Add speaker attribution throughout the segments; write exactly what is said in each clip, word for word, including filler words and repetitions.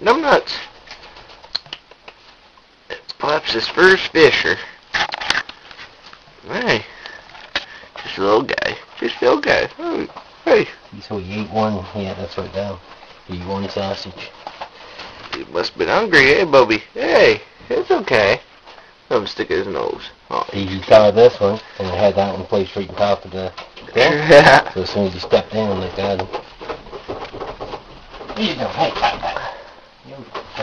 Speaker 1: Numbnuts. It's Pops' first fisher. Hey. Just a little guy. Just a little guy. Oh, hey.
Speaker 2: So he ate one. Yeah, that's right down. He ate one sausage.
Speaker 1: He must have been hungry, hey, Bubby? Hey, it's okay. Let him stick his nose. Oh,
Speaker 2: He saw this one, and it had that one placed right on top of the thing.
Speaker 1: Yeah.
Speaker 2: So as soon as he stepped in, they got him. What are you doing? Hey, hey, hey. You.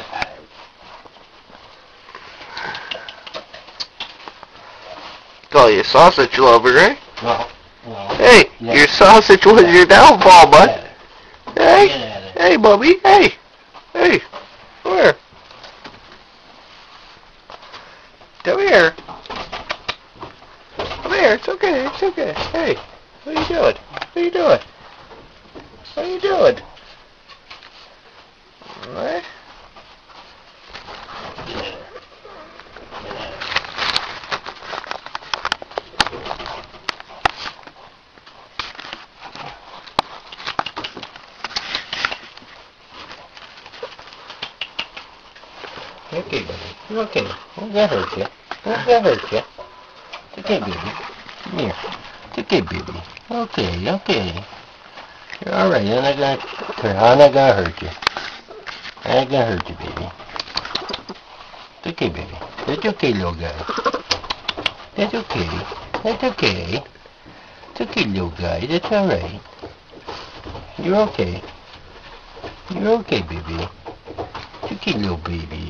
Speaker 1: Call you a sausage lover, right?
Speaker 2: No. No.
Speaker 1: Hey,
Speaker 2: Yeah.
Speaker 1: your sausage was your downfall, bud.
Speaker 2: Get
Speaker 1: Hey,
Speaker 2: at it.
Speaker 1: hey, Bubby, hey, hey, come here. Come here. Come here, it's okay, it's okay. Hey, what are you doing? What are you doing? What are you doing? What?
Speaker 2: Okay, baby. You're okay. Won't that hurt you? Won't that hurt you? It's okay, baby. Come here. It's okay, baby. Okay, okay. You're alright. I'm not gonna, I'm not gonna hurt you. I'm not gonna hurt you, baby. It's okay, baby. That's okay, little guy. That's okay. That's okay. It's okay, little guy. That's alright. You're okay. You're okay, baby. It's okay, little baby.